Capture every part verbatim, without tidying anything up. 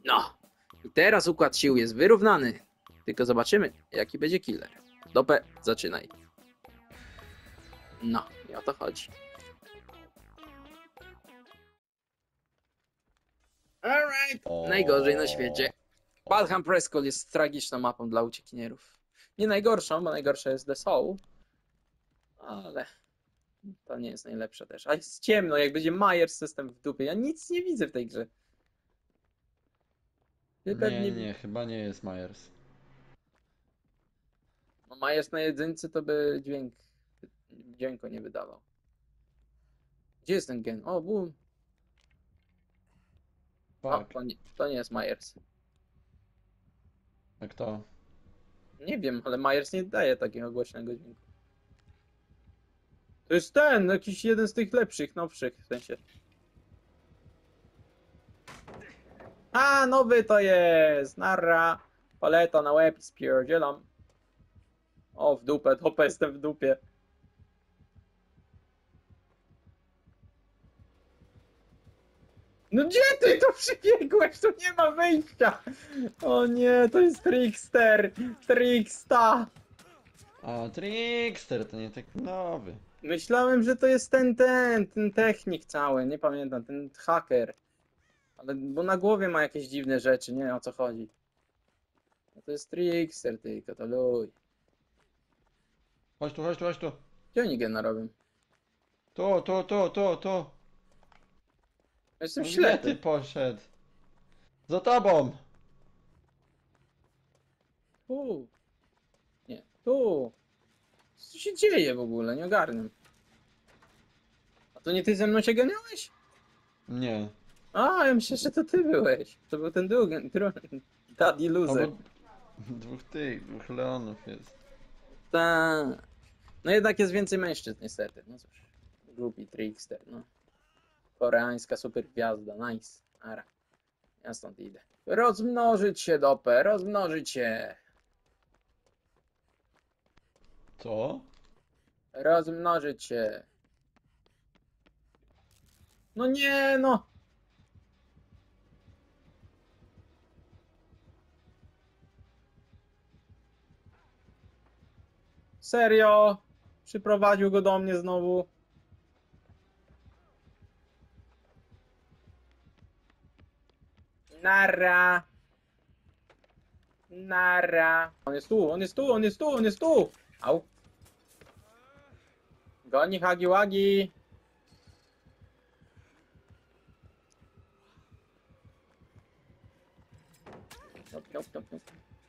No. I teraz układ sił jest wyrównany. Tylko zobaczymy, jaki będzie killer. Dopę, zaczynaj. No, i o to chodzi. Alright. Najgorzej na świecie. Badham Prescott jest tragiczną mapą dla uciekinierów. Nie najgorszą, bo najgorsza jest The Soul. Ale to nie jest najlepsze też. A jest ciemno, jak będzie Myers system w dupie. Ja nic nie widzę w tej grze. Wy Nie, pewnie... nie, nie, chyba nie jest Myers. No Myers na jedynce to by dźwięk... dźwięku nie wydawał. Gdzie jest ten gen? O, boom. O, Fuck. to nie, to nie jest Myers. A kto? Nie wiem, ale Myers nie daje takiego głośnego dźwięku. To jest ten, jakiś jeden z tych lepszych, nowszych w sensie. A, nowy to jest! Narra! Paleta na łeb i spierdzielam. O, w dupę, topę jestem w dupie. No gdzie ty tu przybiegłeś? Tu nie ma wyjścia! O nie, to jest Trickster! Tricksta! A, Trickster, to nie tak nowy. Myślałem, że to jest ten, ten, ten technik cały, nie pamiętam, ten haker. Ale, bo na głowie ma jakieś dziwne rzeczy, nie wiem o co chodzi. No to jest Trickster tylko, to luj. Chodź tu, chodź tu, chodź tu. Gdzie oni gena robią? Tu, tu, tu, tu, tu. Jestem No gdzie ślepy. ty poszedł? Za tobą! Tu. Nie, tu. Co się dzieje w ogóle? Nie ogarniam. A to nie ty ze mną się ganiałeś? Nie. A, ja myślę, że to ty byłeś. To był ten drugi, dru- Daddy Loser. Albo dwóch tych, dwóch Leonów jest. Ta. No jednak jest więcej mężczyzn niestety. No cóż. Głupi Trickster, no. Koreańska super gwiazda, nice. Ara. Ja stąd idę. Rozmnożyć się, dopę, rozmnożyć się. Co? Rozmnożyć się. No nie, no. Serio? Przyprowadził go do mnie znowu. Nara. Nara. On jest tu, on jest tu, on jest tu, on jest tu. Au. Goni Hagi Wagi. Nope, nope, nope, nope.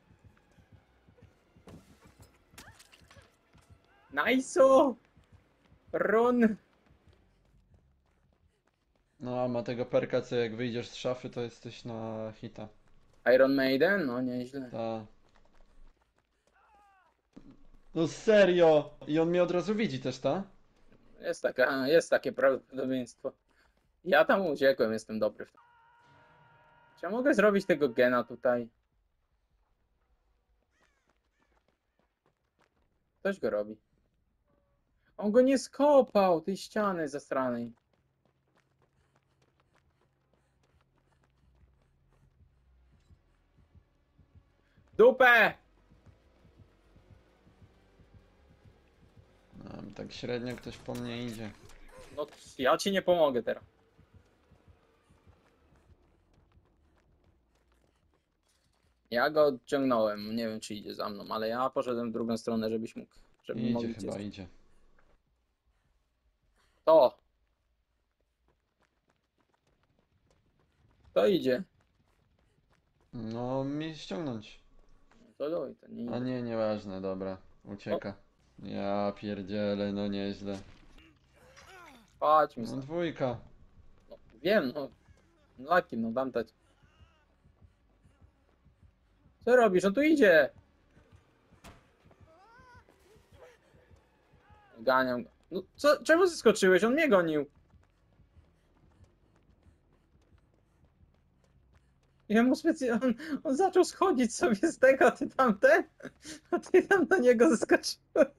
Nice! Run! No, a ma tego perka, co jak wyjdziesz z szafy, to jesteś na hita. Iron Maiden? No nieźle. Ta. No serio! I on mnie od razu widzi też, ta? Jest taka, jest takie prawdopodobieństwo. Ja tam uciekłem, jestem dobry w tym. Czy ja mogę zrobić tego gena tutaj? Ktoś go robi. On go nie skopał, tej ściany zastranej. Dupę! No, tak średnio ktoś po mnie idzie. No ja ci nie pomogę teraz. Ja go odciągnąłem, nie wiem czy idzie za mną, ale ja poszedłem w drugą stronę, żebyś mógł, żeby Idzie mogli chyba, cię... idzie. To! To idzie. No, mnie ściągnąć. No to luj, to nie A idzie. nie, nieważne, dobra. Ucieka. Ja pierdzielę, no nieźle. Chodź mi No stąd. dwójka. No, wiem, no. No Laki, no dam dać. Co robisz? On tu idzie! Ganiam go. No co, czemu zeskoczyłeś? On mnie gonił. Ja mu specjalnie... On, on zaczął schodzić sobie z tego, a ty tamten? A ty tam na niego zeskoczyłeś.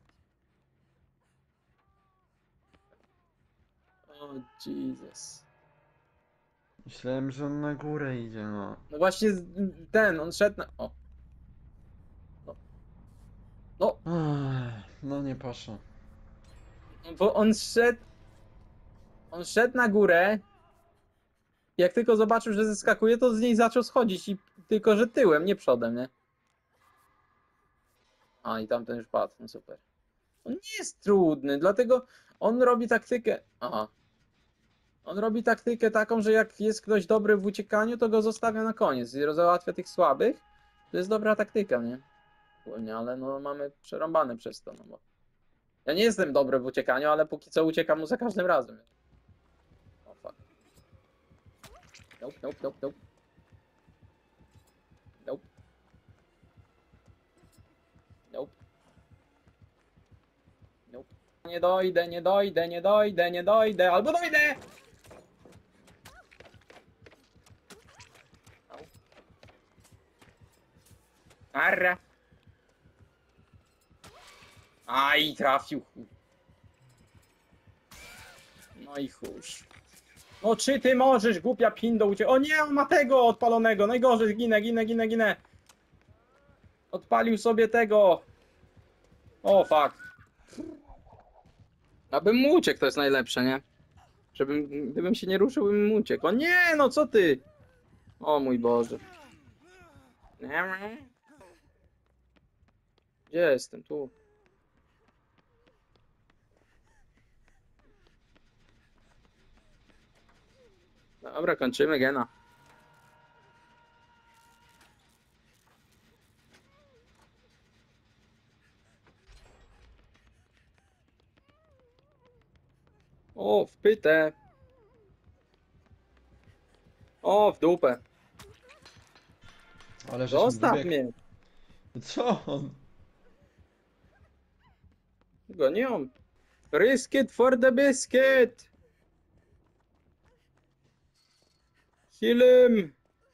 O, Jesus. Myślałem, że on na górę idzie, no. No właśnie z- ten, on szedł na... O. No. No, Ech, no nie poszło. bo on szedł... On szedł na górę. Jak tylko zobaczył, że zeskakuje, to z niej zaczął schodzić. I tylko, że tyłem, nie przodem, nie? A, i tamten już padł. No super. On nie jest trudny, dlatego on robi taktykę... Aha. On robi taktykę taką, że jak jest ktoś dobry w uciekaniu, to go zostawia na koniec i załatwia tych słabych. To jest dobra taktyka, nie? Ogólnie, ale no mamy przerąbane przez to, no bo... Ja nie jestem dobry w uciekaniu, ale póki co uciekam mu za każdym razem. O fuck. Nope, nope, nope, nope. Nope. Nope. Nope. Nie dojdę, nie dojdę, nie dojdę, nie dojdę, albo dojdę! Au. Arra. Aj, trafił. No i chuj. No czy ty możesz, głupia pindo, uciec... O nie, on ma tego odpalonego. Najgorzej, ginę, ginę, ginę, ginę. Odpalił sobie tego. O, fuck. Abym mu uciekł, to jest najlepsze, nie? Żebym, gdybym się nie ruszył, bym mu uciekł. O nie, no co ty? O mój Boże. Gdzie jestem? Tu. Dobra, kończymy gena. O, w pytę. O, w dupę. Ale żeśmy Zostaw wybiegł. mnie. Co on? Gonią. Risk it for the biscuit. Kill him.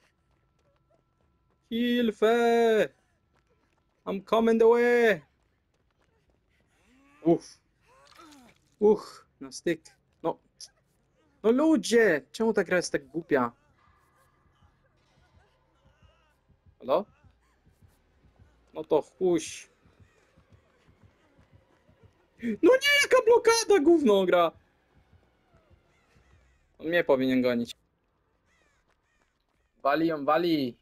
Kill fe. I'm coming the way. Uff. Uch, na styk. No. No ludzie! Czemu ta gra jest tak głupia? Halo? No to chuś. No nie, jaka blokada, gówno gra. On mnie powinien gonić. Wali ją, wali.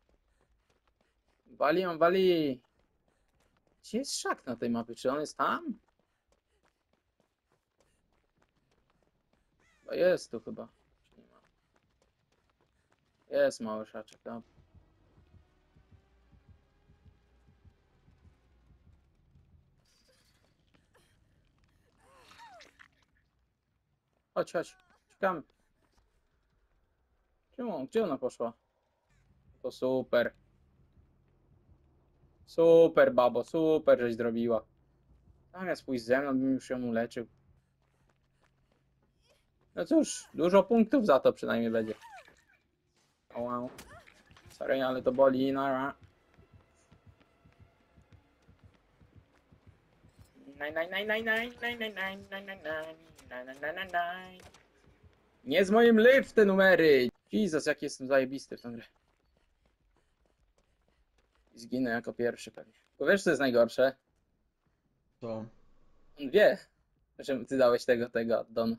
Wali ją, wali. Gdzie jest szak na tej mapie? Czy on jest tam? Chyba jest tu chyba. Czy nie ma? Jest mały szaczek, tam. Chodź, chodź. Czekamy. Czemu? Gdzie ona poszła? To super. Super, babo, super, żeś zrobiła. Zamiast pójść ze mną, bym już ją uleczył. No cóż, dużo punktów za to przynajmniej będzie. O wow. Sorry, ale to boli, nara. Nie z moim live te numery! Jesus, jak jestem zajebisty w tę grę. I zginę jako pierwszy pewnie. Bo wiesz co jest najgorsze? Co? On wie, że ty dałeś tego, tego, Don.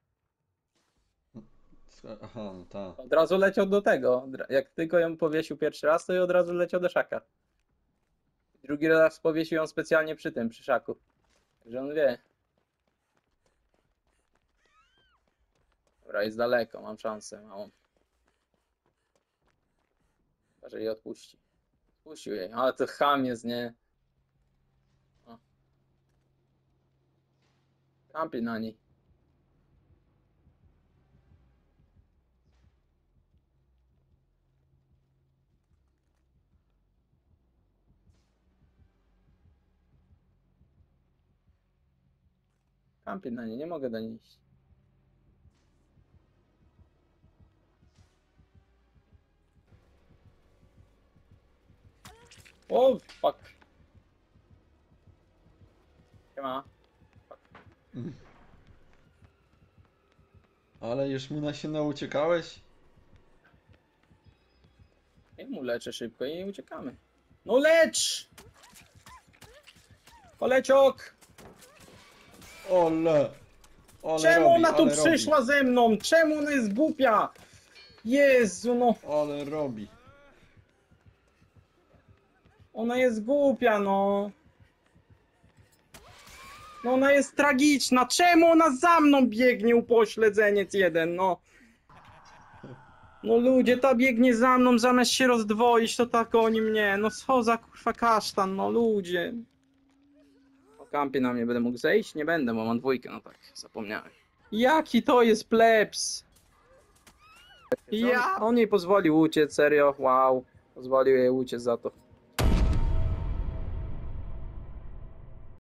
Co? Aha, no ta. Od razu leciał do tego. Jak tylko ją powiesił pierwszy raz, to i od razu leciał do szaka. Drugi raz powiesił ją specjalnie przy tym, przy szaku. Także on wie. Dobra, jest daleko, mam szansę małą. Chyba, że jej odpuści. Odpuścił jej, ale to cham jest, nie? O. Kampi na niej. Kampi na niej, nie mogę do niej iść. O, fuck. Siema. Ale już mu na się nauciekałeś? Ja mu leczę szybko i uciekamy. No lecz! Koleciok! Ole! Ole Czemu robi, ona tu ale robi. przyszła ze mną? Czemu ona jest głupia? Jezu, no. Ale robi. Ona jest głupia, no. No ona jest tragiczna. Czemu ona za mną biegnie, upośledzeniec jeden, no. No ludzie, ta biegnie za mną, zamiast się rozdwoić, to tak oni mnie. No co za kurwa kasztan, no ludzie. O kampie na mnie będę mógł zejść? Nie będę, bo mam dwójkę, no tak, zapomniałem. Jaki to jest plebs? Ja! On jej pozwolił uciec, serio, wow. Pozwolił jej uciec za to.